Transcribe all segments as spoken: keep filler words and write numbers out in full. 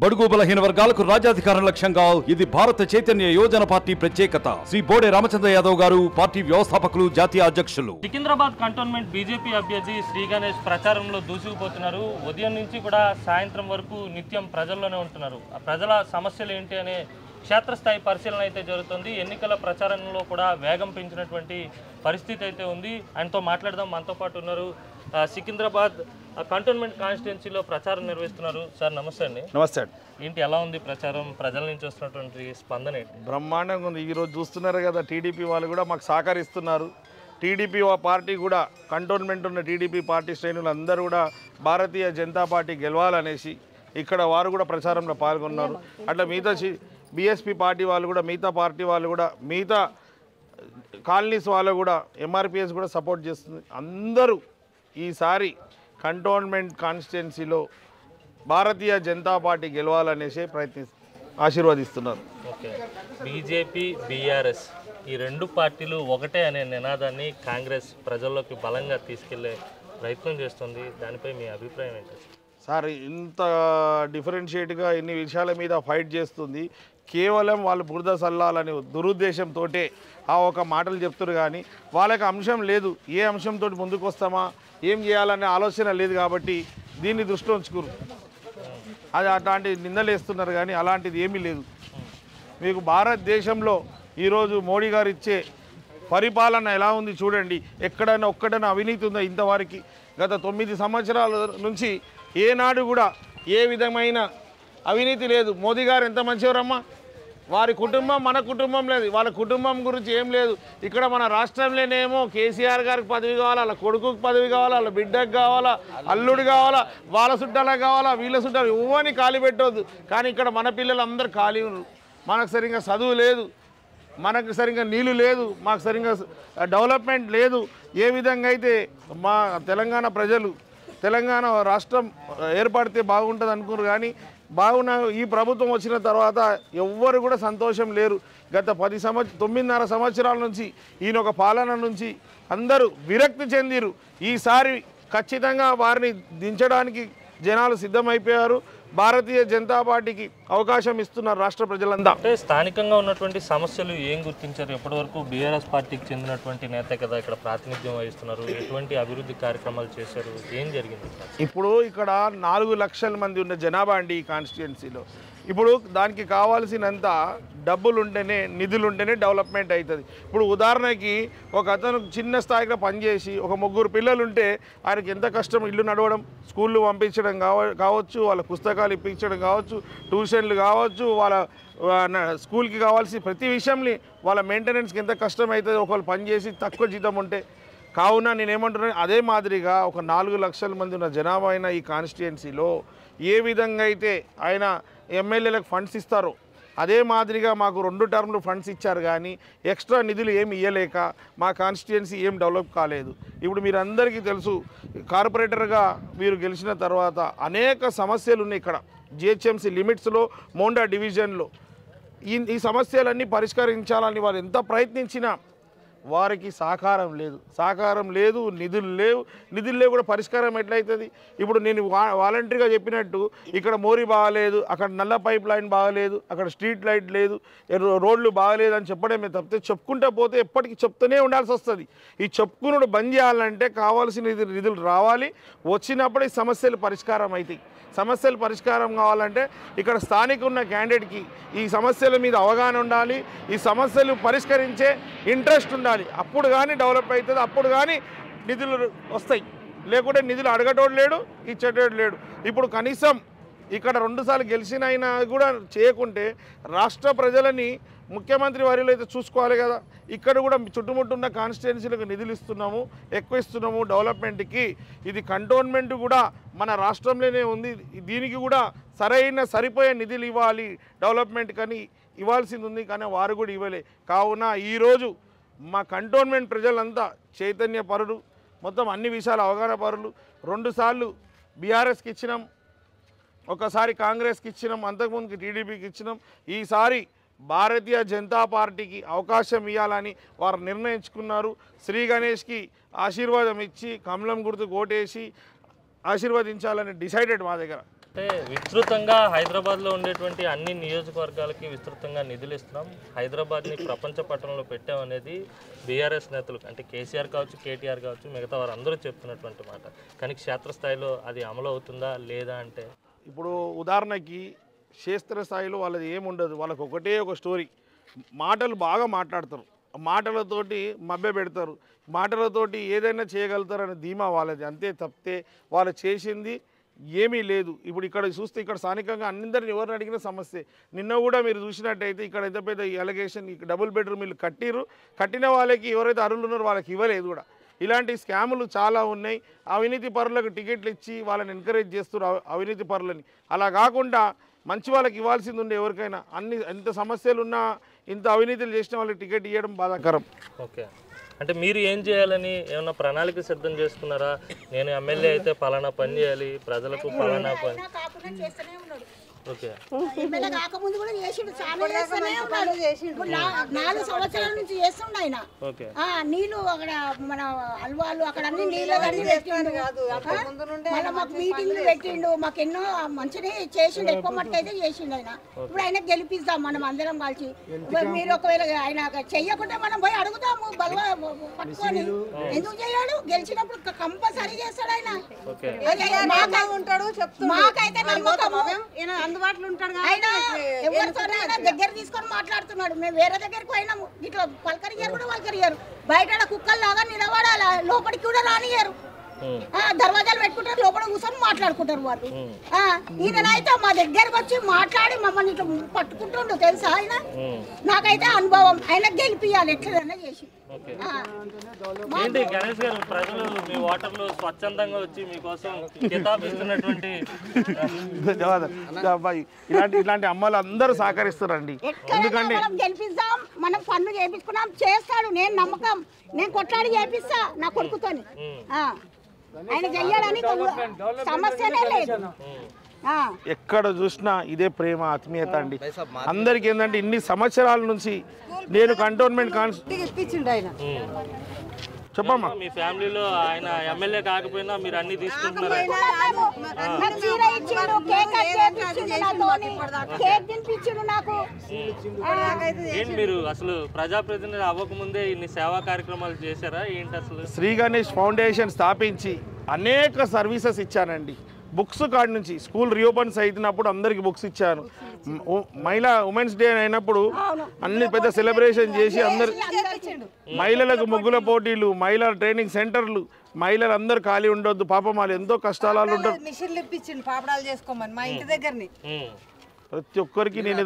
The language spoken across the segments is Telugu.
బడుగు బలహీన వర్గాలకు రాజ్యాధికారం లక్ష్యంగా ఇది భారత చైతన్య యోజన పార్టీ ప్రత్యేకత. శ్రీ బోడే రామచంద్ర యాదవ్ గారు, పార్టీ వ్యవస్థాపకులు, జాతీయ అధ్యక్షులు. సికింద్రాబాద్ కంటోన్మెంట్ బీజేపీ అభ్యర్థి శ్రీ గణేష్ ప్రచారంలో దూసుకుపోతున్నారు. ఉదయం నుంచి కూడా సాయంత్రం వరకు నిత్యం ప్రజల్లోనే ఉంటున్నారు. ఆ ప్రజల సమస్యలు ఏంటి అనే క్షేత్రస్థాయి పరిశీలన అయితే జరుగుతుంది. ఎన్నికల ప్రచారంలో కూడా వేగం పెంచినటువంటి పరిస్థితి అయితే ఉంది. ఆయనతో మాట్లాడదాం. మనతో పాటు ఉన్నారు. సికింద్రాబాద్ కంటోన్మెంట్ కాన్స్టిట్యున్సీలో ప్రచారం నిర్వహిస్తున్నారు. సార్ నమస్తే అండి. నమస్తే అండి. ఏంటి ఎలా ఉంది ప్రచారం? ప్రజల నుంచి వస్తున్నటువంటి స్పందన ఏంటి? బ్రహ్మాండంగా ఉంది. ఈరోజు చూస్తున్నారు కదా, టీడీపీ వాళ్ళు కూడా మాకు సహకరిస్తున్నారు. టీడీపీ పార్టీ కూడా, కంటోన్మెంట్ ఉన్న టీడీపీ పార్టీ శ్రేణులు అందరూ కూడా భారతీయ జనతా పార్టీ గెలవాలనేసి ఇక్కడ వారు కూడా ప్రచారంలో పాల్గొన్నారు. అట్లా మిగతా బీఎస్పీ పార్టీ వాళ్ళు కూడా, మిగతా పార్టీ వాళ్ళు కూడా, మిగతా కాలనీస్ వాళ్ళు కూడా, ఎంఆర్పిఎస్ కూడా సపోర్ట్ చేస్తుంది. అందరూ ఈసారి కంటోన్మెంట్ కాన్స్టిట్యున్సీలో భారతీయ జనతా పార్టీ గెలవాలనేసి ప్రయత్ని ఆశీర్వదిస్తున్నారు. ఓకే, బీజేపీ బీఆర్ఎస్ ఈ రెండు పార్టీలు ఒకటే అనే నినాదాన్ని కాంగ్రెస్ ప్రజల్లోకి బలంగా తీసుకెళ్లే ప్రయత్నం చేస్తుంది. దానిపై మీ అభిప్రాయం ఏంటి సార్? ఇంత డిఫరెన్షియేట్గా ఇన్ని విషయాల మీద ఫైట్ చేస్తుంది కేవలం వాళ్ళు బురద సల్లాలని దురుద్దేశంతో ఆ ఒక మాటలు చెప్తారు, కానీ వాళ్ళకి అంశం లేదు. ఏ అంశంతో ముందుకు వస్తామా, ఏం చేయాలనే ఆలోచన లేదు. కాబట్టి దీన్ని దృష్టిలో ఉంచుకోరు. అది అట్లాంటి నిందలేస్తున్నారు, కానీ అలాంటిది ఏమీ లేదు. మీకు భారతదేశంలో ఈరోజు మోడీ గారు ఇచ్చే పరిపాలన ఎలా ఉంది చూడండి. ఎక్కడైనా ఒక్కడైనా అవినీతి ఉందా ఇంతవరకు? గత తొమ్మిది సంవత్సరాల నుంచి ఏనాడు కూడా ఏ విధమైన అవినీతి లేదు. మోదీ గారు ఎంత మంచివారమ్మా. వారి కుటుంబం మన కుటుంబం లేదు, వాళ్ళ కుటుంబం గురించి ఏం లేదు. ఇక్కడ మన రాష్ట్రంలోనేమో కేసీఆర్ గారికి పదవి కావాలా, వాళ్ళ కొడుకుకి పదవి కావాలా, వాళ్ళ బిడ్డకు కావాలా, అల్లుడు కావాలా, వాళ్ళ చుట్టాలకు కావాలా, వీళ్ళ చుట్టాలు ఇవ్వని ఖాళీ పెట్టవద్దు. కానీ ఇక్కడ మన పిల్లలు అందరూ ఖాళీ ఉన్నారు. మనకు సరిగ్గా చదువు లేదు, మనకు సరిగ్గా నీళ్ళు లేదు, మాకు సరిగ్గా డెవలప్మెంట్ లేదు. ఏ విధంగా అయితే మా తెలంగాణ ప్రజలు తెలంగాణ రాష్ట్రం ఏర్పడితే బాగుంటుంది అనుకున్నారు, కానీ బాగున్న ఈ ప్రభుత్వం వచ్చిన తర్వాత ఎవ్వరు కూడా సంతోషం లేరు. గత పది సంవత్సరం తొమ్మిదిన్నర సంవత్సరాల నుంచి ఈయన ఒక పాలన నుంచి అందరూ విరక్తి చెందిరు. ఈసారి ఖచ్చితంగా వారిని దించడానికి జనాలు సిద్ధమైపోయారు. భారతీయ జనతా పార్టీకి అవకాశం ఇస్తున్నారు రాష్ట్ర ప్రజలంతా. అంటే స్థానికంగా ఉన్నటువంటి సమస్యలు ఏం గుర్తించారు? ఎప్పటివరకు బీఆర్ఎస్ పార్టీకి చెందినటువంటి నేత కదా ఇక్కడ ప్రాతినిధ్యం వహిస్తున్నారు. ఎటువంటి అభివృద్ధి కార్యక్రమాలు చేశారు? ఏం జరిగింది? ఇప్పుడు ఇక్కడ నాలుగు లక్షల మంది ఉన్న జనాభా అండి ఈ కాన్స్టిట్యున్సీలో. ఇప్పుడు దానికి కావాల్సినంత డబ్బులు ఉంటేనే, నిధులు ఉంటేనే డెవలప్మెంట్ అవుతుంది. ఇప్పుడు ఉదాహరణకి ఒక అతను చిన్న స్థాయిలో పనిచేసి ఒక ముగ్గురు పిల్లలు ఉంటే ఆయనకి ఎంత కష్టం ఇల్లు నడవడం, స్కూళ్ళు పంపించడం కావ కావచ్చు వాళ్ళ పుస్తకాలు ఇప్పించడం కావచ్చు, ట్యూషన్లు కావచ్చు, వాళ్ళ స్కూల్కి కావాల్సి ప్రతి విషయంని వాళ్ళ మెయింటెనెన్స్కి ఎంత కష్టం అవుతుంది ఒకళ్ళు పనిచేసి తక్కువ జీతం ఉంటే. కావున నేనేమంటున్నాను, అదే మాదిరిగా ఒక నాలుగు లక్షల మంది ఉన్న జనాభా అయిన ఈ కాన్స్టిట్యున్సీలో ఏ విధంగా అయితే ఆయన ఎమ్మెల్యేలకు ఫండ్స్ ఇస్తారో అదే మాదిరిగా మాకు రెండు టర్మ్లు ఫండ్స్ ఇచ్చారు, కానీ ఎక్స్ట్రా నిధులు ఏమి ఇవ్వలేక మా కాన్స్టిట్యున్సీ ఏం డెవలప్ కాలేదు. ఇప్పుడు మీరు అందరికీ తెలుసు, కార్పొరేటర్గా మీరు గెలిచిన తర్వాత అనేక సమస్యలు ఉన్నాయి ఇక్కడ జిహెచ్ఎంసీ లిమిట్స్లో, మోండా డివిజన్లో. ఈ ఈ సమస్యలన్నీ పరిష్కరించాలని వారు ఎంత ప్రయత్నించినా వారికి సహకారం లేదు సహకారం లేదు నిధులు లేవు. నిధులు లేవు కూడా పరిష్కారం ఎట్లయితుంది? ఇప్పుడు నేను వాలంటరీగా చెప్పినట్టు ఇక్కడ మోరీ బాగలేదు, అక్కడ నల్ల పైప్ లైన్ బాగలేదు, అక్కడ స్ట్రీట్ లైట్ లేదు, రోడ్లు బాగలేదు అని చెప్పడమే తప్పితే చెప్పుకుంటూ పోతే ఎప్పటికీ చెప్తూనే ఉండాల్సి వస్తుంది. ఈ చెప్పుకున్నాడు బంద్ చేయాలంటే కావాల్సిన నిధులు రావాలి. వచ్చినప్పుడు ఈ సమస్యలు పరిష్కారం అవుతాయి. సమస్యలు పరిష్కారం కావాలంటే ఇక్కడ స్థానిక ఉన్న క్యాండిడేట్కి ఈ సమస్యల మీద అవగాహన ఉండాలి, ఈ సమస్యలు పరిష్కరించే ఇంట్రెస్ట్ ఉండాలి. అప్పుడు కానీ డెవలప్ అవుతుంది, అప్పుడు కానీ నిధులు వస్తాయి. లేకుంటే నిధులు అడగటోడు లేడు, ఇచ్చేటోడు లేడు. ఇప్పుడు కనీసం ఇక్కడ రెండుసార్లు గెలిచినైనా కూడా చేయకుంటే రాష్ట్ర ప్రజలని ముఖ్యమంత్రి వారిలో అయితే చూసుకోవాలి కదా. ఇక్కడ కూడా చుట్టుముట్టున్న కాన్స్టిట్యున్సీలకు నిధులు ఇస్తున్నాము, ఎక్కువ ఇస్తున్నాము డెవలప్మెంట్కి. ఇది కంటోన్మెంట్ కూడా మన రాష్ట్రంలోనే ఉంది, దీనికి కూడా సరైన సరిపోయే నిధులు ఇవ్వాలి డెవలప్మెంట్ కానీ ఇవ్వాల్సింది ఉంది, కానీ వారు కూడా ఇవ్వలే. కావున ఈరోజు మా కంటోన్మెంట్ ప్రజలంతా చైతన్య పరులు, మొత్తం అన్ని విషయాల అవగాహన పరులు. రెండుసార్లు బీఆర్ఎస్కి ఇచ్చినాం, ఒకసారి కాంగ్రెస్కి ఇచ్చినాం, అంతకుముందుకి టీడీపీకి ఇచ్చినాం. ఈసారి భారతీయ జనతా పార్టీకి అవకాశం ఇవ్వాలని వారు నిర్ణయించుకున్నారు. శ్రీ గణేష్కి ఆశీర్వాదం ఇచ్చి కమలం గుర్తుకు ఓటేసి ఆశీర్వదించాలని డిసైడెడ్ మా దగ్గర. అంటే విస్తృతంగా హైదరాబాద్లో ఉండేటువంటి అన్ని నియోజకవర్గాలకి విస్తృతంగా నిధులు ఇస్తున్నాం, హైదరాబాద్ని ప్రపంచ పట్టణంలో పెట్టామనేది బీఆర్ఎస్ నేతలు అంటే కేసీఆర్ కావచ్చు, కేటీఆర్ కావచ్చు, మిగతా వారు అందరూ చెప్తున్నటువంటి మాట. కానీ క్షేత్రస్థాయిలో అది అమలు అవుతుందా లేదా అంటే ఇప్పుడు ఉదాహరణకి క్షేత్రస్థాయిలో వాళ్ళది ఏముండదు, వాళ్ళకి ఒకటే ఒక స్టోరీ. మాటలు బాగా మాట్లాడతారు, మాటలతోటి మభ్య పెడతారు, మాటలతోటి ఏదైనా చేయగలుగుతారనే ధీమా వాళ్ళది. అంతే తప్పితే వాళ్ళు చేసింది ఏమీ లేదు. ఇప్పుడు ఇక్కడ చూస్తే ఇక్కడ స్థానికంగా అందరిని ఎవరిని అడిగిన సమస్య. నిన్న కూడా మీరు చూసినట్టయితే ఇక్కడ ఎంత పెద్ద ఎలిగేషన్, డబుల్ బెడ్రూమ్ ఇల్లు కట్టిరు, కట్టిన వాళ్ళకి ఎవరైతే అర్హులు ఉన్నారో వాళ్ళకి ఇవ్వలేదు కూడా. ఇలాంటి స్కాములు చాలా ఉన్నాయి. అవినీతి పరులకు టికెట్లు ఇచ్చి వాళ్ళని ఎంకరేజ్ చేస్తున్నారు అవినీతి పరులని. అలా కాకుండా మంచి వాళ్ళకి ఇవ్వాల్సింది ఉండే ఎవరికైనా. అన్ని ఎంత సమస్యలు ఉన్నా ఇంత అవినీతులు చేసిన వాళ్ళకి టికెట్ ఇవ్వడం బాధాకరం. ఓకే, అంటే మీరు ఏం చేయాలని ఏమన్నా ప్రణాళిక సిద్ధం చేసుకున్నారా? నేను ఎమ్మెల్యే అయితే పలానా పని చేయాలి, ప్రజలకు పలానా పని. ఓకే, ఎమ్మెల్యే కాకముందు కూడా చేసిండు, చాలా చేస్తూనే ఉన్నాడు. ఇప్పుడు నా- నాలుగు సంవత్సరాల నుంచి చేస్తుండ ఆయన. ఓకే, ఆ నీళ్లు అక్కడ మన అల్వాలు అక్కడ అన్ని నీళ్ళు అన్ని పెట్టిండు. మళ్ళీ మాకు మీటింగ్లు పెట్టిండు, మాకు ఎన్నో మంచిగా చేసిండు, ఎక్కువ మట్టుకు అయితే చేసిండు ఆయన. ఇప్పుడు ఆయన గెలిపిస్తాం మనం అందరం కలిసి. మీరు ఒకవేళ ఆయన చెయ్యకుంటే మనం పోయి అడుగుతాము బలవ పట్టుకొని. ఎందుకు చేయడు? గెలిచినప్పుడు కంపల్సరీ చేస్తాడు ఆయన. ఓకే, ఉంటాడు మాకైతే నమ్మకము. అందుబాటులో ఉంటాడు ఆయన ఎవరితోనైనా దగ్గర తీసుకొని మాట్లాడుతున్నాడు. మేము వేరే దగ్గరికి పోయినాము, ఇట్లా పలకరిగారు కూడా పలకరిగారు. బయట కుక్కలు లాగా నిలబడాలి, లోపలికి కూడా రానియారు. దర్వాజాలు పెట్టుకుంటారు, లోపల కూర్చొని మాట్లాడుకుంటారు వాళ్ళు. ఈయనైతే మా దగ్గరకు వచ్చి మాట్లాడి మమ్మల్ని ఇట్లా పట్టుకుంటుండు తెలుసా ఆయన. నాకైతే అనుభవం, ఆయన గెలిపియాలి ఎట్లైనా చేసి. ఏంటి గణేష్ గారు, ప్రజలు మీ ఓటర్లు స్వచ్ఛందంగా వచ్చి మీకోసం కితాబిస్తున్నటువంటి అబ్బాయి ఇలాంటి ఇలాంటి అమ్మలు అందరూ సహకరిస్తారండి. ఎందుకంటే మనం గెలిపిస్తాం, మనం పనులు చేయించుకున్నాం, చేస్తాడు. నేను నమ్మకం, నేను కొట్లాడి చేపిస్తా నా కొడుకుతోని. ఆయన చెయ్యాలని సమస్యనే లేదు. ఎక్కడ చూసినా ఇదే ప్రేమ ఆత్మీయత అండి. అందరికి ఏంటంటే ఇన్ని సంవత్సరాల నుంచి నేను కంటోన్మెంట్ ఇప్పించిండు ఆయన. చెప్పమ్మా, మీ ఫ్యామిలీలో ఆయన ఎమ్మెల్యే కాకపోయినా మీరు అన్ని తీసుకుంటున్నారు. ఏంటి మీరు అసలు ప్రజాప్రతినిధి అవ్వకముందే ఇన్ని సేవా కార్యక్రమాలు చేశారా ఏంటి? అసలు శ్రీ గణేష్ ఫౌండేషన్ స్థాపించి అనేక సర్వీసెస్ ఇచ్చానండి. బుక్స్ కాడి నుంచి స్కూల్ రీఓపెన్స్ అయినప్పుడు అందరికి బుక్స్ ఇచ్చాను. మహిళా ఉమెన్స్ డే అయినప్పుడు అన్ని పెద్ద సెలబ్రేషన్ చేసి అందరు మహిళలకు ముగ్గుల పోటీలు, మహిళల ట్రైనింగ్ సెంటర్లు, మహిళలు అందరు ఖాళీ ఉండొద్దు, పాపం వాళ్ళు ఎంతో కష్టాలు ఉంటారు. మిషన్లు ఇప్పించిండు పాపడాలు చేసుకోమని మా ఇంటి దగ్గరని. ప్రతి ఒక్కరికి నేను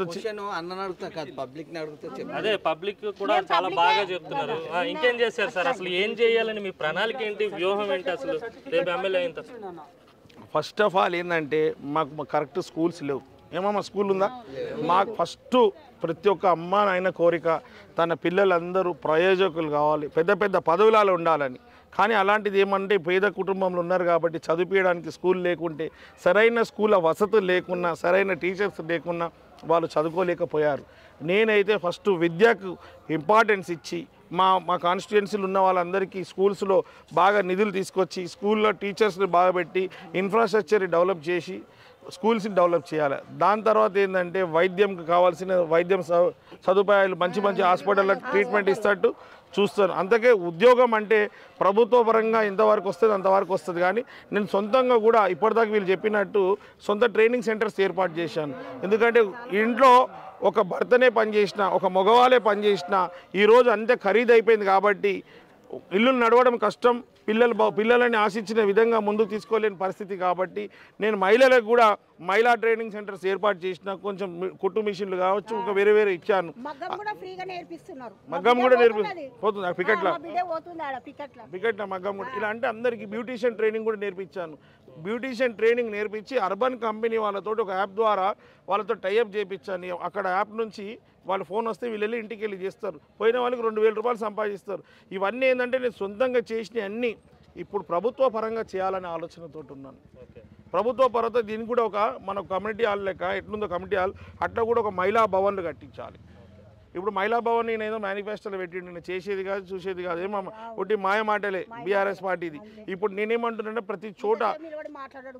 అదే పబ్లిక్ కూడా చాలా బాగా చెప్తున్నారు. ఇంకేం చేశారు సార్? అసలు ఏం చేయాలని మీ ప్రణాళిక ఏంటి, వ్యూహం ఏంటి? అసలు రేపు ఎమ్మెల్యే అయిన తర్వాత ఫస్ట్ ఆఫ్ ఆల్ ఏంటంటే మాకు కరెక్ట్ స్కూల్స్ లేవు. ఏమమ్మా స్కూల్ ఉందా? మాకు ఫస్ట్ ప్రతి ఒక్క అమ్మ నాయన కోరిక తన పిల్లలందరూ ప్రయోజకులు కావాలి, పెద్ద పెద్ద పదవులలో ఉండాలని. కానీ అలాంటిది ఏమంటే పేద కుటుంబంలో ఉన్నారు కాబట్టి చదివించడానికి స్కూల్ లేకుంటే, సరైన స్కూల్ వసతులు లేకున్నా, సరైన టీచర్స్ లేకున్నా వాళ్ళు చదువుకోలేకపోయారు. నేనైతే ఫస్ట్ విద్యకు ఇంపార్టెన్స్ ఇచ్చి మా మా కాన్స్టిట్యుయెన్సీలు ఉన్న వాళ్ళందరికీ స్కూల్స్లో బాగా నిధులు తీసుకొచ్చి స్కూల్లో టీచర్స్ని బాగా పెట్టి ఇన్ఫ్రాస్ట్రక్చర్ డెవలప్ చేసి స్కూల్స్ని డెవలప్ చేయాలి. దాని తర్వాత ఏంటంటే వైద్యంకి కావాల్సిన వైద్యం సదుపాయాలు మంచి మంచి హాస్పిటల్లో ట్రీట్మెంట్ ఇస్తట్టు చూస్తాను. అందుకే ఉద్యోగం అంటే ప్రభుత్వ పరంగా ఎంతవరకు వస్తుంది అంతవరకు వస్తుంది. కానీ నేను సొంతంగా కూడా ఇప్పటిదాకా వీళ్ళు చెప్పినట్టు సొంత ట్రైనింగ్ సెంటర్స్ ఏర్పాటు చేశాను. ఎందుకంటే ఇంట్లో ఒక భర్తనే పనిచేసిన, ఒక మగవాళ్ళే పనిచేసిన ఈరోజు అంతే ఖరీదు అయిపోయింది కాబట్టి ఇల్లు నడవడం కష్టం. పిల్లలు పిల్లలని ఆశించిన విధంగా ముందుకు తీసుకోలేని పరిస్థితి కాబట్టి నేను మహిళలకు కూడా మహిళా ట్రైనింగ్ సెంటర్స్ ఏర్పాటు చేసిన, కొంచెం కుట్టు మిషన్లు కావచ్చు ఒక వేరే వేరే ఇచ్చాను. మగ్గం కూడా ఫ్రీగా నేర్పిస్తున్నారు. మగ్గం కూడా నేర్పిపోతుంది పికెట్ల పికెట్ల పికెట్ల మగ్గం కూడా. ఇలా అంటే అందరికీ బ్యూటీషియన్ ట్రైనింగ్ కూడా నేర్పించాను. బ్యూటీషియన్ ట్రైనింగ్ నేర్పించి అర్బన్ కంపెనీ వాళ్ళతో ఒక యాప్ ద్వారా వాళ్ళతో టైఅప్ చేయించాను. అక్కడ యాప్ నుంచి వాళ్ళ ఫోన్ వస్తే వీళ్ళు వెళ్ళి ఇంటికి వెళ్ళి చేస్తారు. పోయిన వాళ్ళకి రెండు వేల రూపాయలు సంపాదిస్తారు. ఇవన్నీ ఏంటంటే నేను సొంతంగా చేసిన అన్నీ ఇప్పుడు ప్రభుత్వ పరంగా చేయాలనే ఆలోచనతో ఉన్నాను. ప్రభుత్వ పరంగా దీనికి కూడా ఒక మన కమ్యూనిటీ హాల్ లెక్క ఎట్లుందో కమ్యూనిటీ హాల్ అట్లా కూడా ఒక మహిళా భవన్లు కట్టించాలి. ఇప్పుడు మహిళా భవన్ నేను ఏదో మేనిఫెస్టోలో పెట్టిండు, నేను చేసేది కాదు చూసేది కాదు, ఏమో ఒకటి మాయ మాటలే బీఆర్ఎస్ పార్టీది. ఇప్పుడు నేనేమంటున్నా ప్రతి చోట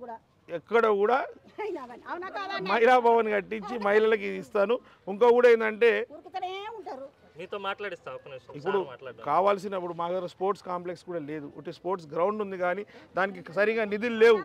ఎక్కడ కూడా అవునా కాదా మహిళా భవన్ కట్టించి మహిళలకి ఇది ఇస్తాను. ఇంకో కూడా ఏంటంటే ఉరుకుతూనే ఉంటారు. మీతో మాట్లాడిస్తా ఒక నిమిషం ఇప్పుడు సార్ మాట్లాడదాం. కావాల్సినప్పుడు మా దగ్గర స్పోర్ట్స్ కాంప్లెక్స్ కూడా లేదు. ఒకటి స్పోర్ట్స్ గ్రౌండ్ ఉంది కానీ దానికి సరిగా నిధులు లేవు.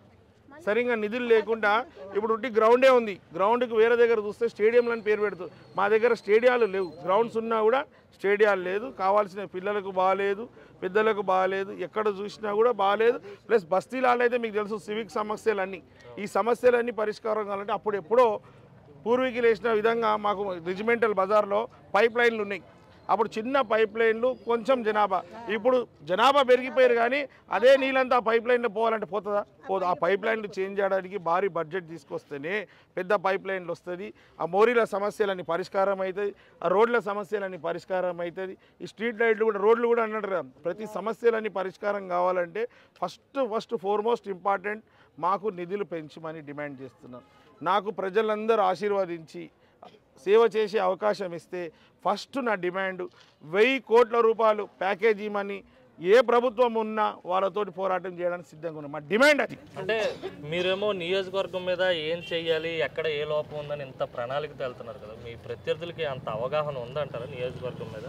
సరిగా నిధులు లేకుండా ఇప్పుడు ఉట్టి గ్రౌండే ఉంది. గ్రౌండ్కి వేరే దగ్గర చూస్తే స్టేడియంలు అని పేరు పెడుతుంది. మా దగ్గర స్టేడియాలు లేవు. గ్రౌండ్స్ ఉన్నా కూడా స్టేడియాలు లేదు. కావాల్సిన పిల్లలకు బాగాలేదు, పెద్దలకు బాగాలేదు, ఎక్కడ చూసినా కూడా బాగాలేదు. ప్లస్ బస్తీలలో అయితే మీకు తెలుసు సివిక్ సమస్యలన్నీ, ఈ సమస్యలన్నీ పరిష్కారం కావాలంటే అప్పుడు ఎప్పుడో పూర్వీకులు వేసిన విధంగా మాకు రెజిమెంటల్ బజార్లో పైప్ లైన్లు ఉన్నాయి. అప్పుడు చిన్న పైప్ లైన్లు, కొంచెం జనాభా. ఇప్పుడు జనాభా పెరిగిపోయారు కానీ అదే నీళ్ళంతా ఆ పైప్ లైన్లో పోవాలంటే పోతుందా? పోదు. ఆ పైప్ లైన్లు చేంజ్ చేయడానికి భారీ బడ్జెట్ తీసుకొస్తేనే పెద్ద పైప్ లైన్లు వస్తుంది. ఆ మోరీల సమస్యలన్నీ పరిష్కారం అవుతుంది. ఆ రోడ్ల సమస్యలన్నీ పరిష్కారం అవుతుంది. ఈ స్ట్రీట్ లైట్లు కూడా, రోడ్లు కూడా అన్నట్టు కదా, ప్రతి సమస్యలన్నీ పరిష్కారం కావాలంటే ఫస్ట్ ఫస్ట్ ఫోర్మోస్ట్ ఇంపార్టెంట్ మాకు నిధులు పెంచమని డిమాండ్ చేస్తున్నాం. నాకు ప్రజలందరూ ఆశీర్వదించి సేవ చేసే అవకాశం ఇస్తే ఫస్ట్ నా డిమాండ్ వెయ్యి కోట్ల రూపాయలు ప్యాకేజీ మనీ ఏ ప్రభుత్వం ఉన్నా వాళ్ళతోటి పోరాటం చేయడానికి సిద్ధంగా ఉన్నాం. మా డిమాండ్ అది. అంటే మీరేమో నియోజకవర్గం మీద ఏం చెయ్యాలి, ఎక్కడ ఏ లోపం ఉందని ఇంత ప్రణాళికతో వెళ్తున్నారు కదా, మీ ప్రత్యర్థులకి అంత అవగాహన ఉందంటారా నియోజకవర్గం మీద?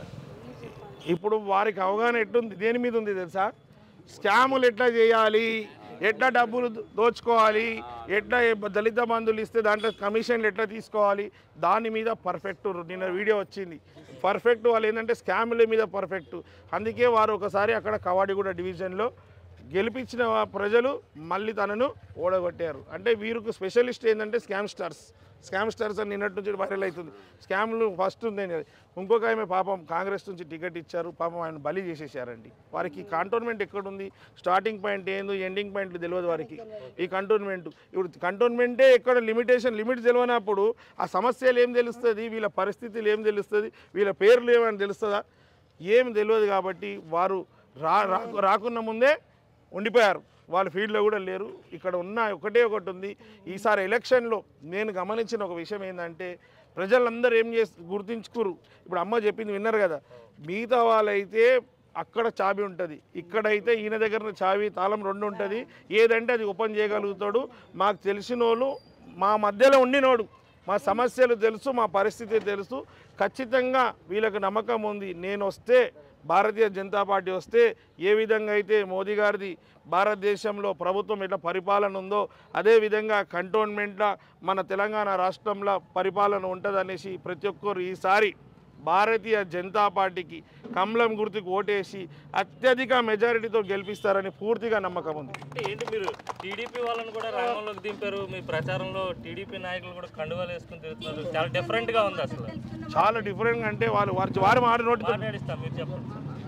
ఇప్పుడు వారికి అవగాహన ఎట్టుంది, దేని మీద ఉంది తెలుసా? స్కాములు ఎట్లా చేయాలి, ఎట్లా డబ్బులు దోచుకోవాలి, ఎట్లా దళిత బంధువులు ఇస్తే దాంట్లో కమిషన్లు ఎట్లా తీసుకోవాలి, దాని మీద పర్ఫెక్ట్. నిన్న వీడియో వచ్చింది పర్ఫెక్ట్. వాళ్ళు ఏంటంటే స్కాముల మీద పర్ఫెక్ట్. అందుకే వారు ఒకసారి అక్కడ కవాడిగూడ డివిజన్లో గెలిపించిన ప్రజలు మళ్ళీ తనను ఓడగొట్టారు. అంటే వీరికి స్పెషలిస్ట్ ఏంటంటే స్కామ్ స్టార్స్. స్కామ్ స్టార్స్ అని నిన్నటి నుంచి వైరల్ అవుతుంది. స్కామ్లు ఫస్ట్ ఉంది. ఇంకొక ఆమె పాపం కాంగ్రెస్ నుంచి టికెట్ ఇచ్చారు, పాపం ఆయన బలి చేసేసారండి. వారికి కంటోన్మెంట్ ఎక్కడుంది, స్టార్టింగ్ పాయింట్ ఏందో ఎండింగ్ పాయింట్ తెలియదు వారికి. ఈ కంటోన్మెంట్ ఇప్పుడు కంటోన్మెంటే ఎక్కడ లిమిటేషన్ లిమిట్ తెలియనప్పుడు ఆ సమస్యలు ఏం తెలుస్తుంది, వీళ్ళ పరిస్థితులు ఏం తెలుస్తుంది, వీళ్ళ పేర్లు ఏమని తెలుస్తుందా? ఏం తెలియదు. కాబట్టి వారు రా రాకున్న ముందే ఉండిపోయారు. వాళ్ళ ఫీల్డ్లో కూడా లేరు. ఇక్కడ ఉన్న ఒకటే ఒకటి ఉంది, ఈసారి ఎలక్షన్లో నేను గమనించిన ఒక విషయం ఏంటంటే ప్రజలందరూ ఏం చేసి గుర్తించుకోరు. ఇప్పుడు అమ్మ చెప్పింది విన్నారు కదా, మిగతా వాళ్ళైతే అక్కడ చావి ఉంటుంది, ఇక్కడైతే ఈయన దగ్గర చావి తాళం రెండు ఉంటుంది. ఏదంటే అది ఓపెన్ చేయగలుగుతాడు. మాకు తెలిసినోళ్ళు మా మధ్యలో ఉండినోడు, మా సమస్యలు తెలుసు, మా పరిస్థితి తెలుసు. ఖచ్చితంగా వీళ్ళకి నమ్మకం ఉంది. నేను వస్తే, భారతీయ జనతా పార్టీ వస్తే ఏ విధంగా అయితే మోదీ గారిది భారతదేశంలో ప్రభుత్వం ఎట్లా పరిపాలన ఉందో అదేవిధంగా కంటోన్మెంట్లో మన తెలంగాణ రాష్ట్రంలో పరిపాలన ఉంటుందనేసి ప్రతి ఒక్కరు ఈసారి భారతీయ జనతా పార్టీకి కమలం గుర్తుకు ఓటేసి అత్యధిక మెజారిటీతో గెలిపిస్తారని పూర్తిగా నమ్మకం ఉంది. ఏంటి మీరు టీడీపీ వాళ్ళని కూడా రంగంలోకి దింపారు, మీ ప్రచారంలో టీడీపీ నాయకులు కూడా కండువాలు వేసుకుని తిరుగుతున్నారు, చాలా డిఫరెంట్గా ఉంది. అసలు చాలా డిఫరెంట్గా అంటే వాళ్ళు వారి వారు మాట నోటి మాట్లాడిస్తాం, మీరు చెప్పండి.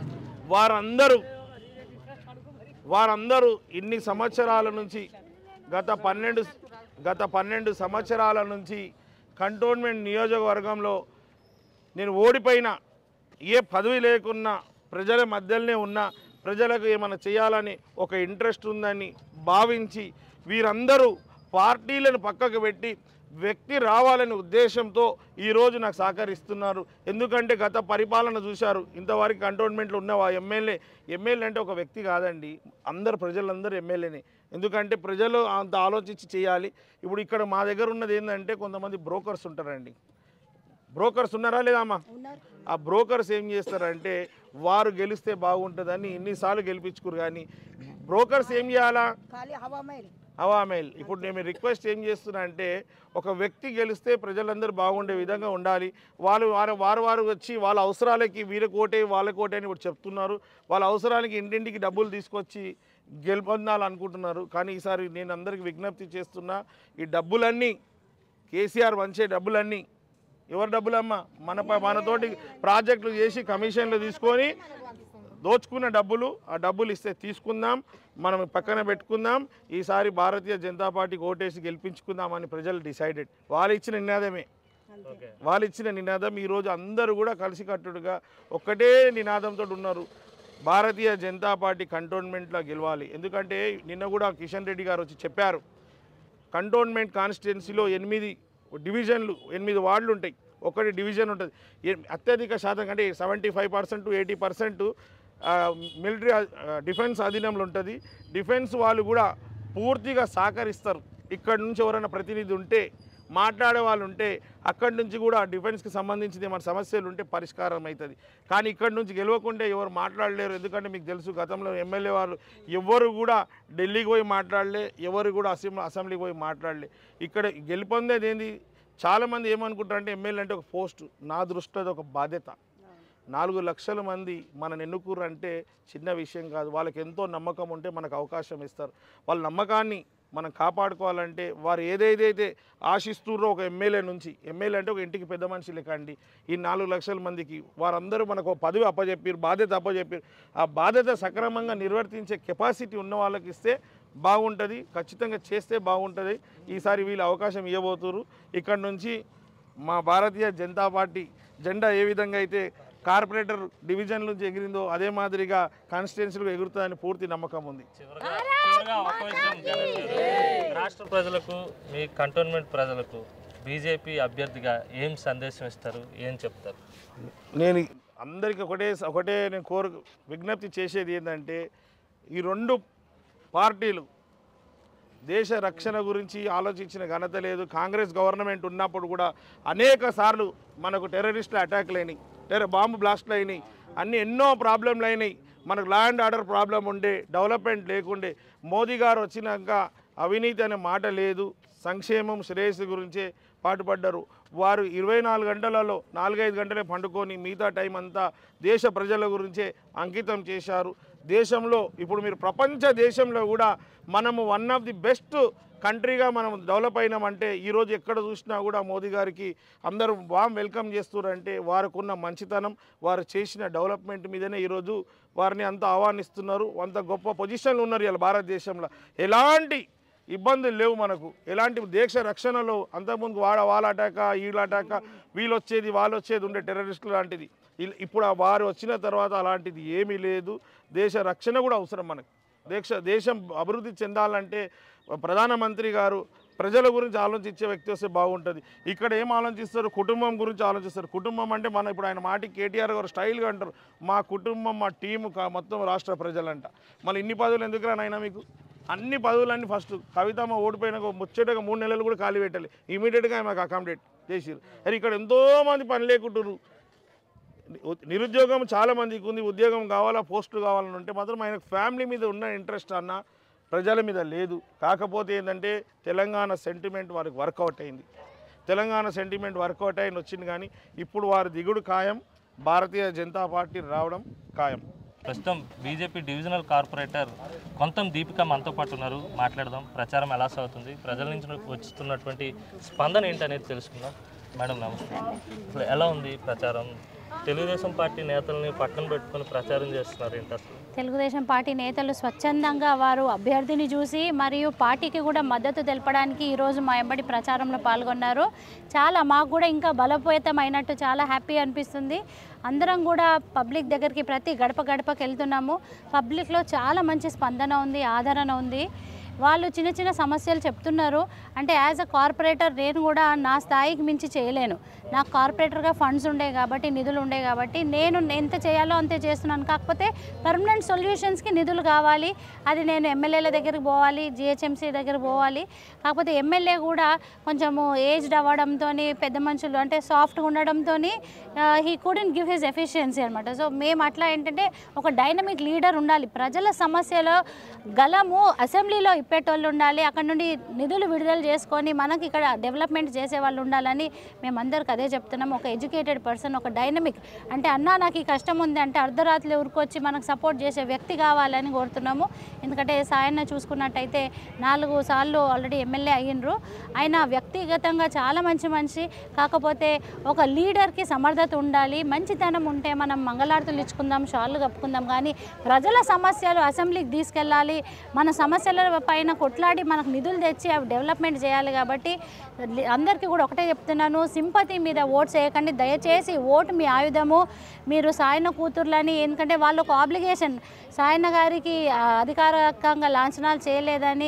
వారందరూ వారందరూ ఇన్ని సంవత్సరాల నుంచి గత పన్నెండు గత పన్నెండు సంవత్సరాల నుంచి కంటోన్మెంట్ నియోజకవర్గంలో నేను ఓడిపోయినా, ఏ పదవి లేకున్నా, ప్రజల మధ్యలోనే ఉన్నా, ప్రజలకు ఏమైనా చేయాలని ఒక ఇంట్రెస్ట్ ఉందని భావించి వీరందరూ పార్టీలను పక్కకు పెట్టి వ్యక్తి రావాలనే ఉద్దేశంతో ఈరోజు నాకు సహకరిస్తున్నారు. ఎందుకంటే గత పరిపాలన చూశారు. ఇంతవరకు కంటోన్మెంట్లో ఉన్న ఎమ్మెల్యే ఎమ్మెల్యే అంటే ఒక వ్యక్తి కాదండి, అందరు ప్రజలందరూ ఎమ్మెల్యేనే. ఎందుకంటే ప్రజలు అంత ఆలోచించి చేయాలి. ఇప్పుడు ఇక్కడ మా దగ్గర ఉన్నది ఏంటంటే కొంతమంది బ్రోకర్స్ ఉంటారండి. బ్రోకర్స్ ఉన్నారా లేదా అమ్మా? ఆ బ్రోకర్స్ ఏం చేస్తారంటే వారు గెలిస్తే బాగుంటుందని ఎన్నిసార్లు గెలిపించుకోరు. కానీ బ్రోకర్స్ ఏం చేయాలా? హవామేల్. ఇప్పుడు నేను రిక్వెస్ట్ ఏం చేస్తున్నా అంటే ఒక వ్యక్తి గెలిస్తే ప్రజలందరూ బాగుండే విధంగా ఉండాలి. వాళ్ళు వారు వారు వారు వచ్చి వాళ్ళ అవసరాలకి వీళ్ళ కోటే వాళ్ళ కోటే అని ఇప్పుడు చెప్తున్నారు. వాళ్ళ అవసరాలకి ఇంటింటికి డబ్బులు తీసుకొచ్చి గెలుపొందాలనుకుంటున్నారు. కానీ ఈసారి నేను అందరికీ విజ్ఞప్తి చేస్తున్నా, ఈ డబ్బులన్నీ కేసీఆర్ వంచే డబ్బులన్నీ ఎవరి డబ్బులమ్మా? మన మనతోటి ప్రాజెక్టులు చేసి కమిషన్లు తీసుకొని దోచుకున్న డబ్బులు. ఆ డబ్బులు ఇస్తే తీసుకుందాం, మనం పక్కన పెట్టుకుందాం, ఈసారి భారతీయ జనతా పార్టీకి ఓటేసి గెలిపించుకుందామని ప్రజలు డిసైడెడ్. వాళ్ళు ఇచ్చిన నినాదమే వాళ్ళు ఇచ్చిన నినాదం ఈరోజు అందరూ కూడా కలిసికట్టుడుగా ఒక్కటే నినాదంతో ఉన్నారు, భారతీయ జనతా పార్టీ కంటోన్మెంట్లో గెలవాలి. ఎందుకంటే నిన్న కూడా కిషన్ రెడ్డి గారు వచ్చి చెప్పారు, కంటోన్మెంట్ కాన్స్టిట్యున్సీలో ఎనిమిది డివిజన్లు ఎనిమిది వార్డులు ఉంటాయి, ఒకటి డివిజన్ ఉంటుంది. అత్యధిక శాతం అంటే seventy five percent eighty percent military defence అధీనంలో ఉంటుంది. డిఫెన్స్ వాళ్ళు కూడా పూర్తిగా సహకరిస్తారు. ఇక్కడ నుంచి ఎవరైనా ప్రతినిధి ఉంటే, మాట్లాడే వాళ్ళు ఉంటే అక్కడి నుంచి కూడా డిఫెన్స్కి సంబంధించిన మన సమస్యలు ఉంటే పరిష్కారం అవుతుంది. కానీ ఇక్కడి నుంచి గెలవకుంటే ఎవరు మాట్లాడలేరు. ఎందుకంటే మీకు తెలుసు, గతంలో ఎమ్మెల్యే వాళ్ళు ఎవరు కూడా ఢిల్లీకి పోయి మాట్లాడలే, ఎవరు కూడా అసెంబ్లీ అసెంబ్లీకి పోయి మాట్లాడలే. ఇక్కడ గెలుపొందేది ఏంది? చాలామంది ఏమనుకుంటారంటే ఎమ్మెల్యే అంటే ఒక పోస్టు. నా దృష్టిలో అది ఒక బాధ్యత. నాలుగు లక్షల మంది మనని ఎన్నుకుర్రంటే చిన్న విషయం కాదు. వాళ్ళకి ఎంతో నమ్మకం ఉంటే మనకు అవకాశం ఇస్తారు. వాళ్ళ నమ్మకాన్ని మనం కాపాడుకోవాలంటే వారు ఏదైతే ఆశిస్తున్నారో ఒక ఎమ్మెల్యే నుంచి, ఎమ్మెల్యే అంటే ఒక ఇంటికి పెద్ద మనిషి లెక్క అండి. ఈ నాలుగు లక్షల మందికి వారందరూ మనకు పదవి అప్పచెప్పారు, బాధ్యత అప్పచెప్పారు. ఆ బాధ్యత సక్రమంగా నిర్వర్తించే కెపాసిటీ ఉన్న వాళ్ళకి ఇస్తే బాగుంటుంది. ఖచ్చితంగా చేస్తే బాగుంటుంది. ఈసారి వీళ్ళు అవకాశం ఇవ్వబోతున్నారు. ఇక్కడ నుంచి మా భారతీయ జనతా పార్టీ జెండా ఏ విధంగా అయితే కార్పొరేటర్ డివిజన్ నుంచి ఎగిరిందో అదే మాదిరిగా కాన్స్టిట్యున్సీలు ఎగురుతుందని పూర్తి నమ్మకం ఉంది. రాష్ట్ర ప్రజలకు, మీ కంటోన్మెంట్ ప్రజలకు బీజేపీ అభ్యర్థిగా ఏం సందేశం ఇస్తారు, ఏం చెప్తారు? నేను అందరికీ ఒకటే ఒకటే నేను కోరు విజ్ఞప్తి చేసేది ఏంటంటే, ఈ రెండు పార్టీలు దేశ రక్షణ గురించి ఆలోచించిన ఘనత లేదు. కాంగ్రెస్ గవర్నమెంట్ ఉన్నప్పుడు కూడా అనేక సార్లు మనకు టెర్రరిస్టుల అటాక్లు అయినాయి, టెర్ర బాంబు బ్లాస్ట్లు అయినాయి, అన్ని ఎన్నో ప్రాబ్లంలు అయినాయి. మనకు లా అండ్ ఆర్డర్ ప్రాబ్లం ఉండే, డెవలప్మెంట్ లేకుండే. మోదీ గారు వచ్చినాక అవినీతి అనే మాట లేదు, సంక్షేమం శ్రేయస్సు గురించే పాటుపడ్డారు. వారు ఇరవై నాలుగు గంటలలో నాలుగైదు గంటలే పండుకొని మిగతా టైం అంతా దేశ ప్రజల గురించే అంకితం చేశారు. దేశంలో ఇప్పుడు మీరు ప్రపంచ దేశంలో కూడా మనము వన్ ఆఫ్ ది బెస్ట్ కంట్రీగా మనం డెవలప్ అయినామంటే ఈరోజు ఎక్కడ చూసినా కూడా మోదీ గారికి అందరూ వామ్ వెల్కమ్ చేస్తున్నారంటే వారికి ఉన్న మంచితనం, వారు చేసిన డెవలప్మెంట్ మీదనే ఈరోజు వారిని అంత ఆహ్వానిస్తున్నారు. అంత గొప్ప పొజిషన్లు ఉన్నారు ఇలా భారతదేశంలో. ఎలాంటి ఇబ్బందులు లేవు మనకు. ఎలాంటి దేశ రక్షణలో అంతకుముందు వాడ వాళ్ళ అటాక వీళ్ళ అటాక వీళ్ళు వచ్చేది వాళ్ళు వచ్చేది ఉండే టెర్రరిస్టులు లాంటిది. ఇప్పుడు వారు వచ్చిన తర్వాత అలాంటిది ఏమీ లేదు. దేశ రక్షణ కూడా అవసరం మనకు. దేశ దేశం అభివృద్ధి చెందాలంటే ప్రధానమంత్రి గారు ప్రజల గురించి ఆలోచించే వ్యక్తి వస్తే బాగుంటుంది. ఇక్కడ ఏం ఆలోచిస్తారు? కుటుంబం గురించి ఆలోచిస్తారు. కుటుంబం అంటే మన ఇప్పుడు ఆయన మాటి కేటీఆర్ గారు స్టైల్గా అంటారు, మా కుటుంబం మా టీము మొత్తం రాష్ట్ర ప్రజలంట. మళ్ళీ ఇన్ని పదవులు ఎందుకు రానైనా మీకు? అన్ని పదవులన్నీ ఫస్ట్ కవితమ్మ ఓడిపోయిన ముచ్చటగా మూడు నెలలు కూడా ఖాళీ పెట్టాలి, ఇమీడియట్గా ఆమెకు అకామిడేట్ చేసిరు. అది ఇక్కడ ఎంతోమంది పని లేకుంటున్నారు. నిరుద్యోగం చాలామందికి ఉంది. ఉద్యోగం కావాలా, పోస్టులు కావాలని ఉంటే మాత్రం ఆయనకు ఫ్యామిలీ మీద ఉన్న ఇంట్రెస్ట్ అన్న ప్రజల మీద లేదు. కాకపోతే ఏంటంటే తెలంగాణ సెంటిమెంట్ వారికి వర్కౌట్ అయింది. తెలంగాణ సెంటిమెంట్ వర్కౌట్ అయిన వచ్చింది. కానీ ఇప్పుడు వారి దిగుడు ఖాయం, భారతీయ జనతా పార్టీ రావడం ఖాయం. ప్రస్తుతం బీజేపీ డివిజనల్ కార్పొరేటర్ కొంతం దీపిక మనతో పాటు ఉన్నారు. మాట్లాడదాం, ప్రచారం ఎలా సాగుతుంది, ప్రజల నుంచి వస్తున్నటువంటి స్పందన ఏంటనేది తెలుసుకుందాం. మేడం నమస్తే. అసలు ఎలా ఉంది ప్రచారం? తెలుగుదేశం పార్టీ నేతల్ని పక్కన పెట్టుకొని ప్రచారం చేస్తున్నారు ఏంటి అసలు? తెలుగుదేశం పార్టీ నేతలు స్వచ్ఛందంగా వారు అభ్యర్థిని చూసి మరియు పార్టీకి కూడా మద్దతు తెలపడానికి ఈరోజు మా ఎంబడి ప్రచారంలో పాల్గొన్నారు. చాలా మాకు కూడా ఇంకా బలోపేతం అయినట్టు చాలా హ్యాపీ అనిపిస్తుంది. అందరం కూడా పబ్లిక్ దగ్గరికి ప్రతి గడప గడపకి వెళ్తున్నాము. పబ్లిక్లో చాలా మంచి స్పందన ఉంది, ఆదరణ ఉంది. వాళ్ళు చిన్న చిన్న సమస్యలు చెప్తున్నారు. అంటే యాజ్ అ కార్పొరేటర్ నేను కూడా నా స్థాయికి మించి చేయలేను. నాకు కార్పొరేటర్గా ఫండ్స్ ఉండే కాబట్టి, నిధులు ఉండే కాబట్టి నేను ఎంత చేయాలో అంతే చేస్తున్నాను. కాకపోతే పర్మనెంట్ సొల్యూషన్స్కి నిధులు కావాలి. అది నేను ఎమ్మెల్యేల దగ్గరికి పోవాలి, జిహెచ్ఎంసీ దగ్గరికి పోవాలి. కాకపోతే ఎమ్మెల్యే కూడా కొంచెము ఏజ్డ్ అవ్వడంతో, పెద్ద మనుషులు అంటే సాఫ్ట్గా ఉండడంతో he couldn't give his efficiency అనమాట. సో మేము అట్లా ఏంటంటే ఒక డైనమిక్ లీడర్ ఉండాలి. ప్రజల సమస్యలో గలము అసెంబ్లీలో ఇప్పేటోళ్ళు ఉండాలి. అక్కడ నుండి నిధులు విడుదల చేసుకొని మనకి ఇక్కడ డెవలప్మెంట్ చేసే వాళ్ళు ఉండాలని మేమందరికి అదే చెప్తున్నాం. ఒక ఎడ్యుకేటెడ్ పర్సన్, ఒక డైనమిక్ అంటే అన్న నాకు ఈ కష్టం ఉంది అంటే అర్ధరాత్రి ఊరుకొచ్చి మనకు సపోర్ట్ చేసే వ్యక్తి కావాలని కోరుతున్నాము. ఎందుకంటే సాయన్న చూసుకున్నట్టయితే నాలుగు సార్లు ఆల్రెడీ ఎమ్మెల్యే అయ్యిండ్రు. ఆయన వ్యక్తిగతంగా చాలా మంచి మనిషి. కాకపోతే ఒక లీడర్కి సమర్థత ఉండాలి. మంచితనం ఉంటే మనం మంగళారతులు ఇచ్చుకుందాం, షాళ్ళు కప్పుకుందాం. కానీ ప్రజల సమస్యలు అసెంబ్లీకి తీసుకెళ్ళాలి, మన సమస్యల పైన కొట్లాడి మనకు నిధులు తెచ్చి అవి డెవలప్మెంట్ చేయాలి. కాబట్టి అందరికీ కూడా ఒకటే చెప్తున్నాను, సింపతి మీద ఓట్ చేయకండి. దయచేసి ఓటు మీ ఆయుధము. మీరు సాయన్న కూతుర్లని, ఎందుకంటే వాళ్ళు ఒక ఆబ్లిగేషన్, సాయన్న గారికి అధికారికంగా లాంఛనాలు చేయలేదని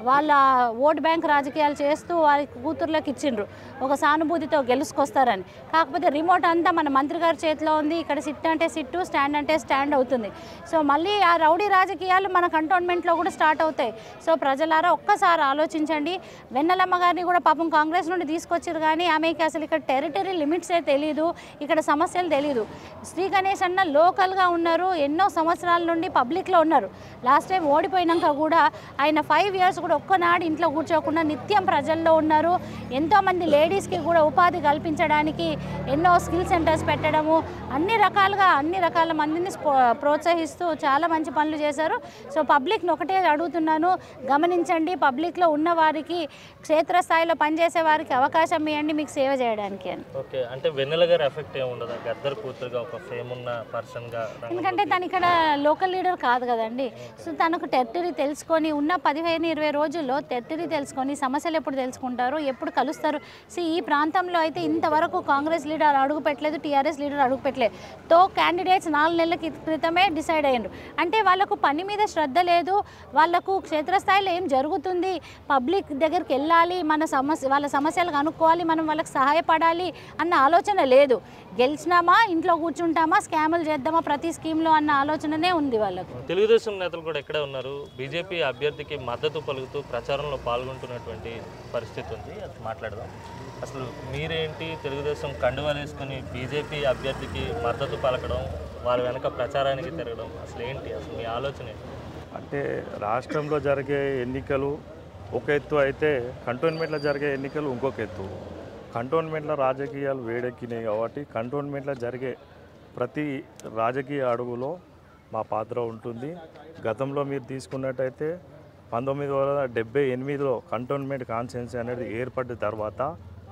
వాళ్ళ ఓట్ బ్యాంక్ రాజకీయాలు చేస్తూ వారి కూతుర్లకు ఇచ్చిండ్రు ఒక సానుభూతితో గెలుచుకొస్తారని. కాకపోతే రిమోట్ అంతా మన మంత్రి గారి చేతిలో ఉంది. ఇక్కడ సిట్ అంటే సిట్టు, స్టాండ్ అంటే స్టాండ్ అవుతుంది. సో మళ్ళీ ఆ రౌడీ రాజకీయాలు మన కంటోన్మెంట్లో కూడా స్టార్ట్ అవుతాయి. సో ప్రజలారా ఒక్కసారి ఆలోచించండి. వెన్నెలమ్మ గారిని కూడా పాపం కాంగ్రెస్ నుండి తీసుకొచ్చారు, కానీ ఆమెకి అసలు ఇక్కడ టెరిటరీ లిమిట్సే తెలియదు, ఇక్కడ సమస్యలు తెలియదు. శ్రీ గణేష్ అన్న లోకల్గా ఉన్నారు, ఎన్నో సంవత్సరాల నుండి పబ్లిక్లో ఉన్నారు. లాస్ట్ టైం ఓడిపోయినాక కూడా ఆయన ఫైవ్ ఇయర్స్ కూడా ఒక్కనాడు ఇంట్లో కూర్చోకుండా నిత్యం ప్రజల్లో ఉన్నారు. ఎంతోమంది లేడీస్కి కూడా ఉపాధి కల్పించడానికి ఎన్నో స్కిల్ సెంటర్స్ పెట్టడము, అన్ని రకాలుగా అన్ని రకాల మందిని ప్రోత్సహిస్తూ చాలా మంచి పనులు చేశారు. సో పబ్లిక్ని ఒకటే అడుగుతున్నాను, గమనించండి. పబ్లిక్లో ఉన్న వారికి, క్షేత్రస్థాయిలో పనిచేసే వారికి అవకాశం ఇవ్వండి మీకు సేవ చేయడానికి అని. ఓకే, అంటే వెన్నెల గారి ఎఫెక్ట్ ఏమి ఉండదు గద్దర్ కూతురుగా ఒక ఫేమ్ ఉన్న పర్సన్గా? ఎందుకంటే తను ఇక్కడ లోకల్ లీడర్ కాదు కదండి. సో తనకు టెరిటరీ తెలుసుకొని ఉన్న పదిహేను ఇరవై రోజుల్లో టెరిటరీ తెలుసుకొని సమస్యలు ఎప్పుడు తెలుసుకుంటారు, ఎప్పుడు కలుస్తారు. సో ఈ ప్రాంతంలో అయితే ఇంతవరకు కాంగ్రెస్ లీడర్ అడుగు పెట్టలేదు, టీఆర్ఎస్ లీడర్ అడుగు పెట్టలేదు. తో క్యాండిడేట్స్ నాలుగు నెలల క్రితమే డిసైడ్ అయ్యారు. అంటే వాళ్ళకు పని మీద శ్రద్ధ లేదు, వాళ్ళకు క్షేత్రస్థాయిలో ఏం జరుగుతుంది, పబ్లిక్ దగ్గరికి వెళ్ళాలి, మన సమస్య వాళ్ళ సమస్యలు కనుక్కోవాలి, మనం వాళ్ళకి సహాయపడాలి అన్న ఆలోచన లేదు. గెలిచినామా ఇంట్లో కూర్చుంటామా, స్కాములు చేద్దామా ప్రతి స్కీమ్లో అన్న ఆలోచననే ఉంది వాళ్ళకు. తెలుగుదేశం నేతలు కూడా ఇక్కడే ఉన్నారు. బీజేపీ అభ్యర్థికి మద్దతు పలుకుతూ ప్రచారంలో పాల్గొంటున్నటువంటి పరిస్థితి ఉంది, అది మాట్లాడదాం. అసలు మీరేంటి తెలుగుదేశం కండువా వేసుకుని బీజేపీ అభ్యర్థికి మద్దతు పలకడం, వాళ్ళ వెనక ప్రచారానికి తిరగడం, అసలు ఏంటి అసలు మీ ఆలోచన ఏంటి? అంటే రాష్ట్రంలో జరిగే ఎన్నికలు ఒక ఎత్తు అయితే కంటోన్మెంట్లో జరిగే ఎన్నికలు ఇంకొక ఎత్తు. కంటోన్మెంట్లో రాజకీయాలు వేడెక్కినాయి కాబట్టి కంటోన్మెంట్లో జరిగే ప్రతి రాజకీయ అడుగులో మా పాత్ర ఉంటుంది. గతంలో మీరు తీసుకున్నట్టయితే పంతొమ్మిది వందల డెబ్బై ఎనిమిదిలో కంటోన్మెంట్ కాన్స్టిట్యున్సీ అనేది ఏర్పడిన తర్వాత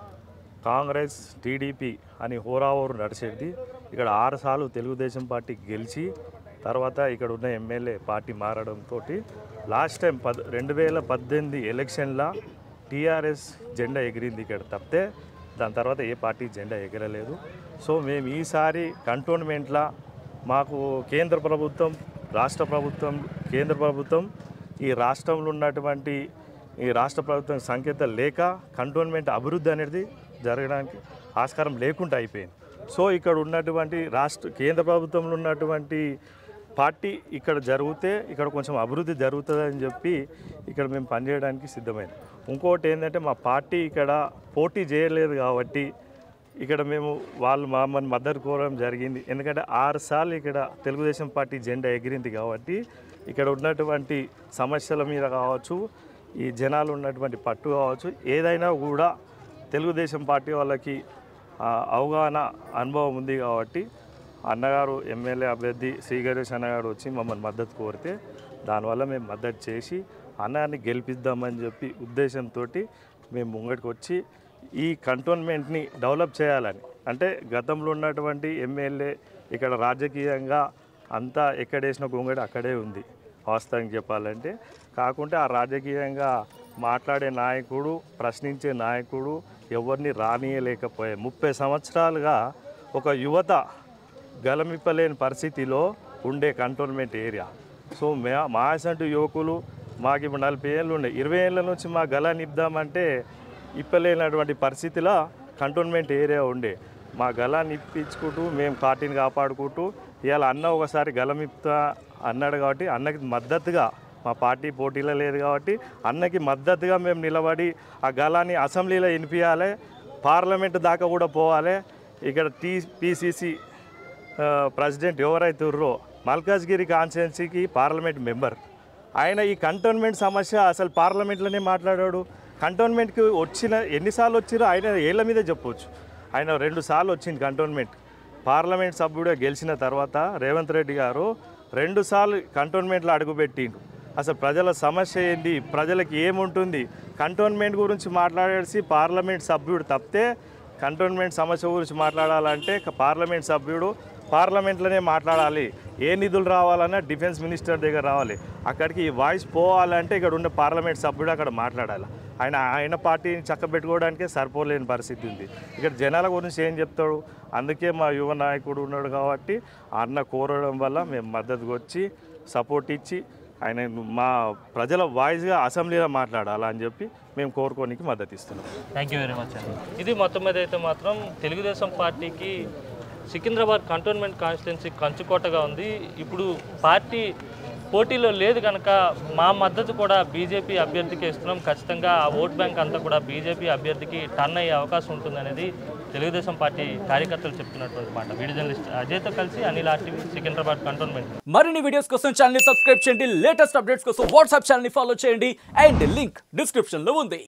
కాంగ్రెస్ టీడీపీ అని హోరాహోరు నడిచేది. ఇక్కడ ఆరు సార్లు తెలుగుదేశం పార్టీ గెలిచి తర్వాత ఇక్కడ ఉన్న ఎమ్మెల్యే పార్టీ మారడంతో లాస్ట్ టైం పద్ రెండు వేల పద్దెనిమిది ఎలక్షన్ల టీఆర్ఎస్ జెండా ఎగిరింది ఇక్కడ తప్పితే దాని తర్వాత ఏ పార్టీ జెండా ఎగరలేదు. సో మేము ఈసారి కంటోన్మెంట్లో మాకు కేంద్ర ప్రభుత్వం, రాష్ట్ర ప్రభుత్వం, కేంద్ర ప్రభుత్వం ఈ రాష్ట్రంలో ఉన్నటువంటి ఈ రాష్ట్ర ప్రభుత్వం సంకేతాలు లేక కంటోన్మెంట్ అభివృద్ధి అనేది జరగడానికి ఆస్కారం లేకుండా అయిపోయింది. సో ఇక్కడ ఉన్నటువంటి రాష్ట్ర కేంద్ర ప్రభుత్వంలో ఉన్నటువంటి పార్టీ ఇక్కడ జరిగితే ఇక్కడ కొంచెం అభివృద్ధి జరుగుతుందని చెప్పి ఇక్కడ మేము పనిచేయడానికి సిద్ధమైంది. ఇంకోటి ఏంటంటే మా పార్టీ ఇక్కడ పోటీ చేయలేదు కాబట్టి ఇక్కడ మేము వాళ్ళు మమ్మల్ని మద్దతు కోరడం జరిగింది. ఎందుకంటే ఆరు సార్లు ఇక్కడ తెలుగుదేశం పార్టీ జెండా ఎగిరింది కాబట్టి ఇక్కడ ఉన్నటువంటి సమస్యల మీద కావచ్చు, ఈ జనాలు ఉన్నటువంటి పట్టు కావచ్చు, ఏదైనా కూడా తెలుగుదేశం పార్టీ వాళ్ళకి అవగాహన అనుభవం ఉంది కాబట్టి అన్నగారు ఎమ్మెల్యే అభ్యర్థి శ్రీ గణేష్ అన్నగారు వచ్చి మమ్మల్ని మద్దతు కోరితే దానివల్ల మేము మద్దతు చేసి అన్నగారిని గెలిపిద్దామని చెప్పి ఉద్దేశంతో మేము ముంగటికి వచ్చి ఈ కంటోన్మెంట్ని డెవలప్ చేయాలని. అంటే గతంలో ఉన్నటువంటి ఎమ్మెల్యే ఇక్కడ రాజకీయంగా అంతా ఎక్కడేసిన గొంగడి అక్కడే ఉంది వాస్తవంగా చెప్పాలంటే. కాకుంటే ఆ రాజకీయంగా మాట్లాడే నాయకుడు, ప్రశ్నించే నాయకుడు ఎవరిని రానియలేకపోయే ముప్పై సంవత్సరాలుగా ఒక యువత గలమిప్పలేని పరిస్థితిలో ఉండే కంటోన్మెంట్ ఏరియా. సో మా మాసంటు యువకులు మాకు ఇప్పుడు నలభై ఏళ్ళు ఉండే ఇరవై ఏళ్ళ నుంచి మా గలాన్ని ఇద్దామంటే ఇప్పలేనటువంటి పరిస్థితిలో కంటోన్మెంట్ ఏరియా ఉండే. మా గలాన్ని ఇప్పించుకుంటూ మేము పార్టీని కాపాడుకుంటూ ఇవాళ అన్న ఒకసారి గలం ఇప్తా అన్నాడు కాబట్టి అన్నకి మద్దతుగా మా పార్టీ పోటీలో లేదు కాబట్టి అన్నకి మద్దతుగా మేము నిలబడి ఆ గలాన్ని అసెంబ్లీలో వినిపించాలి, పార్లమెంట్ దాకా కూడా పోవాలి. ఇక్కడ టీ పీసీసీ ప్రెసిడెంట్ ఎవరైతే ఉన్నారో మల్కాజ్గిరి కాన్స్టిట్యున్సీకి పార్లమెంట్ మెంబర్ ఆయన ఈ కంటోన్మెంట్ సమస్య అసలు పార్లమెంట్లోనే మాట్లాడాడు. కంటోన్మెంట్కి వచ్చిన ఎన్నిసార్లు వచ్చిరో ఆయన ఏళ్ళ మీద చెప్పవచ్చు. ఆయన రెండు సార్లు వచ్చింది కంటోన్మెంట్. పార్లమెంట్ సభ్యుడిగా గెలిచిన తర్వాత రేవంత్ రెడ్డి గారు రెండు సార్లు కంటోన్మెంట్లో అడుగుపెట్టిండు. అసలు ప్రజల సమస్య ఏంటి, ప్రజలకు ఏముంటుంది, కంటోన్మెంట్ గురించి మాట్లాడేసి పార్లమెంట్ సభ్యుడు తప్పితే కంటోన్మెంట్ సమస్య గురించి మాట్లాడాలంటే పార్లమెంట్ సభ్యుడు పార్లమెంట్లోనే మాట్లాడాలి. ఏ నిధులు రావాలన్నా డిఫెన్స్ మినిస్టర్ దగ్గర రావాలి. అక్కడికి ఈ వాయిస్ పోవాలంటే ఇక్కడ ఉన్న పార్లమెంట్ సభ్యుడు అక్కడ మాట్లాడాలి. ఆయన ఆయన పార్టీని చక్కబెట్టుకోవడానికే సరిపోలేని పరిస్థితి ఉంది. ఇక్కడ జనాల గురించి ఏం చెప్తాడు. అందుకే మా యువ నాయకుడు ఉన్నాడు కాబట్టి అన్న కోరడం వల్ల మేము మద్దతుకు వచ్చి సపోర్ట్ ఇచ్చి ఆయన మా ప్రజల వాయిస్గా అసెంబ్లీలో మాట్లాడాలా అని చెప్పి మేము కోరుకోనికి మద్దతు ఇస్తున్నాం. థ్యాంక్ యూ వెరీ మచ్ అండి. ఇది మొత్తం మీద అయితే మాత్రం తెలుగుదేశం పార్టీకి సికింద్రాబాద్ కంటోన్మెంట్ కాన్స్టిట్యున్సీ కంచుకోటగా ఉంది. ఇప్పుడు పార్టీ పోటీలో లేదు కనుక మా మద్దతు కూడా బీజేపీ అభ్యర్థికి ఇస్తున్నాం. ఖచ్చితంగా ఆ ఓట్ బ్యాంక్ అంతా కూడా బీజేపీ అభ్యర్థికి టర్న్ అయ్యే అవకాశం ఉంటుందనేది తెలుగుదేశం పార్టీ కార్యకర్తలు చెప్తున్నటువంటి మాట. వీడియో జర్నలిస్ట్ అజయ్తో కలిసి అనిల్ ఆర్టీవీ సికింద్రాబాద్ కంటోన్మెంట్. మరిన్ని వీడియోస్ కోసం ఛానల్ ని సబ్స్క్రైబ్ చేయండి. లేటెస్ట్ అప్డేట్స్ కోసం వాట్సాప్ ఛానల్ ని ఫాలో చేయండి అండ్ లింక్ డిస్క్రిప్షన్ లో ఉంది.